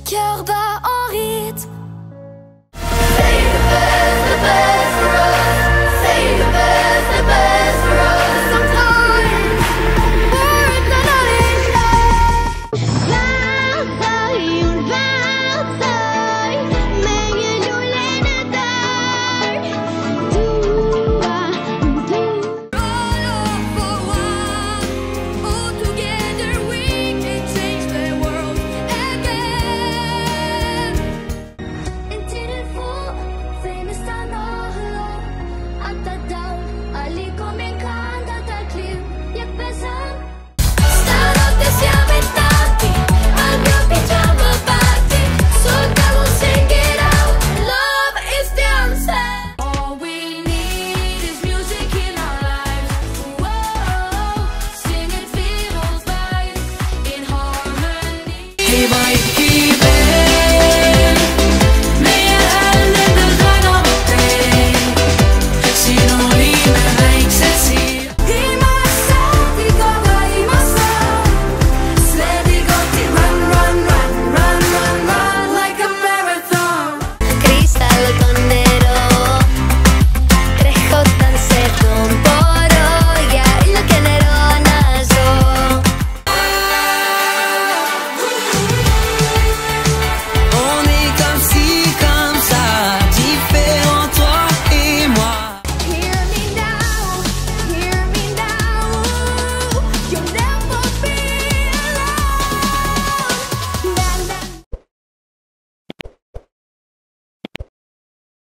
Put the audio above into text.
cœur bat en rythme. Say the best for us. Say the best for us. Sometimes we're gonna Hey, Mike.